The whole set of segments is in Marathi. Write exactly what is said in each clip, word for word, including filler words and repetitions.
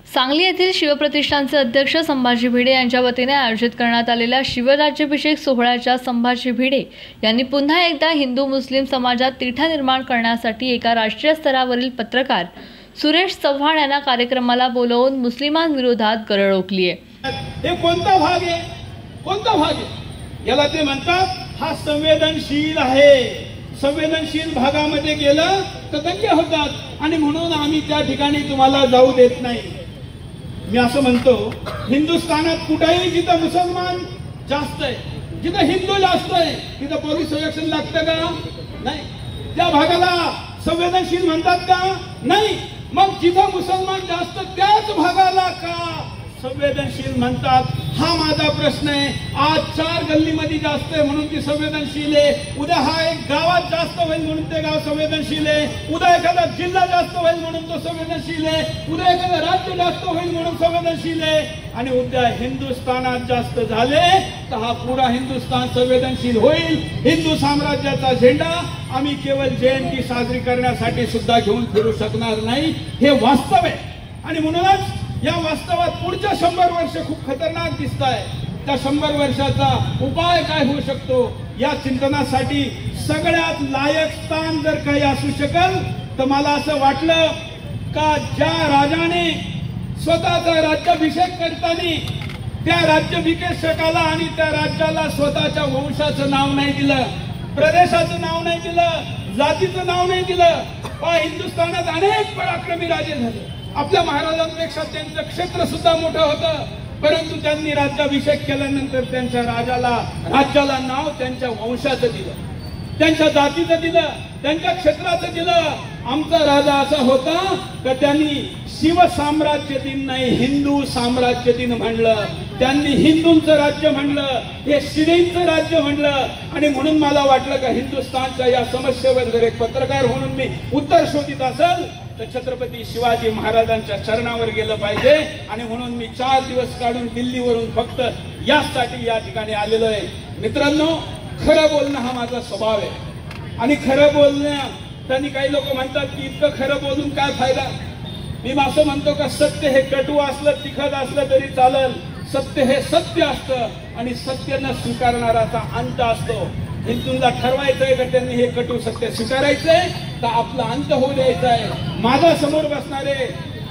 सांगली येथील शिवप्रतिष्ठानचे अध्यक्ष संभाजी भिडे यांच्या वतीने आयोजित करण्यात आलेल्या शिवराज्याभिषेक सोहळ्याच्या संभाजी भिडे यांनी पुन्हा एकदा हिंदू मुस्लिम समाजात तिढा निर्माण करण्यासाठी एका राष्ट्रीय स्तरावरील पत्रकार सुरेश चव्हाण यांना कार्यक्रमाला बोलवून मुस्लिमांविरोधात गरळ ओकली आहे। हे कोणता भाग आहे, कोणता भाग आहे याला ते म्हणतात हा संवेदनशील आहे। संवेदनशील भागामध्ये गेलं तर दंगे होतात आणि म्हणून आम्ही त्या ठिकाणी तुम्हाला जाऊ देत नाही। मी असं म्हणतो हिंदुस्थानात कुठेही जिथं मुसलमान जास्त आहे, जिथं हिंदू जास्त आहे तिथं पोलीस संरक्षण लागतं का? नाही। त्या भागाला संवेदनशील म्हणतात का? नाही। मग जिथं मुसलमान जास्त त्याच भागाला का संवेदनशील म्हणतात? हा माझा प्रश्न आहे। आज चार गल्लीमध्ये जास्त आहे म्हणून ती संवेदनशील आहे, उद्या हा एक गावात जास्त होईल म्हणून ते गाव संवेदनशील आहे, उद्या एखादा जिल्हा जास्त होईल म्हणून तो संवेदनशील आहे, उद्या एखादा राज्य जास्त होईल म्हणून संवेदनशील आहे, आणि उद्या हिंदुस्थानात जास्त झाले तर हा पुरा हिंदुस्थान संवेदनशील होईल। हिंदू साम्राज्याचा झेंडा आम्ही केवळ जयंती साजरी करण्यासाठी सुद्धा घेऊन फिरू शकणार नाही, हे वास्तव आहे। आणि म्हणूनच या वास्तवात पुढच्या शंभर वर्ष खूप खतरनाक दिसत आहे। त्या शंभर वर्षाचा उपाय काय होऊ शकतो या चिंतनासाठी सगळ्यात लायक स्थान जर काही असू शकेल तर मला असं वाटलं का ज्या राजाने स्वतःचा राज्याभिषेक करताना त्या राज्याभिषेकाला आणि त्या राज्याला स्वतःच्या वंशाचं नाव नाही दिलं, प्रदेशाचं नाव नाही दिलं, जातीचं नाव नाही दिलं। पण हिंदुस्थानात अनेक पराक्रमी राजे झाले, आपल्या महाराजांपेक्षा त्यांचं क्षेत्र सुद्धा मोठं होतं, परंतु त्यांनी राज्याभिषेक केल्यानंतर त्यांच्या राजाला राज्याला नाव त्यांच्या वंशाचं दिलं, त्यांच्या जातीचं दिलं, त्यांच्या क्षेत्राचं दिलं। आमचा राजा असा होता की त्यांनी शिव साम्राज्य दिन नाही हिंदू साम्राज्य दिन म्हणलं, त्यांनी हिंदूंचं राज्य म्हणलं, हे शिवेंचं राज्य म्हणलं। आणि म्हणून मला वाटलं का हिंदुस्थानच्या या समस्येवर जर एक पत्रकार म्हणून मी उत्तर शोधित असेल तर छत्रपती शिवाजी महाराजांच्या चरणावर गेलं पाहिजे। आणि म्हणून मी चार दिवस काढून दिल्लीवरून फक्त यासाठी या ठिकाणी आलेलो आहे। मित्रांनो, खरं बोलणं हा माझा स्वभाव आहे आणि खरं बोलण्या त्यांनी काही लोक म्हणतात की इतकं खरं बोलून काय फायदा। मी असं म्हणतो का सत्य हे कटू असलं तिखट असलं तरी चालेल, सत्य हे सत्य असतं आणि सत्य न स्वीकारणाराचा अंत असतो। हिंदूंना ठरवायचंय का त्यांनी हे कटू सत्य स्वीकारायचंय तर आपला अंत होऊ द्यायचा आहे। माझ्या समोर बसणारे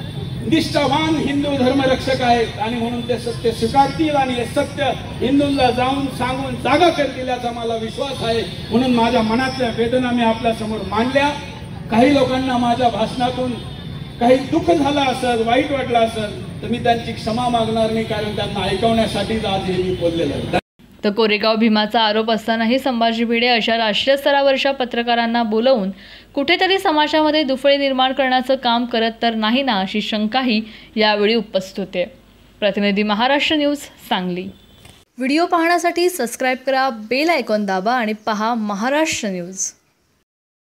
निष्ठावान हिंदू धर्मरक्षक आहेत आणि म्हणून ते सत्य स्वीकारतील आणि हे सत्य हिंदूंना जाऊन सांगून जागा करतील याचा मला विश्वास आहे। म्हणून माझ्या मनातल्या वेदना मी आपल्या समोर मांडल्या। काही लोकांना माझ्या भाषणातून काही दुःख झालं असेल, वाईट वाटलं असेल तर मी त्यांची क्षमा मागणार नाही, कारण त्यांना ऐकवण्यासाठीच आज हे मी बोललेलं आहे। तर कोरेगाव भीमाचा आरोप असतानाही संभाजी भिडे अशा राष्ट्रीय स्तरावरच्या पत्रकारांना बोलवून कुठेतरी समाजामध्ये दुफळी निर्माण करण्याचं काम करत तर नाही ना, अशी शंकाही यावेळी उपस्थित होते। प्रतिनिधी महाराष्ट्र न्यूज सांगली। व्हिडिओ पाहण्यासाठी सबस्क्राईब करा, बेल आयकॉन दाबा आणि पहा महाराष्ट्र न्यूज।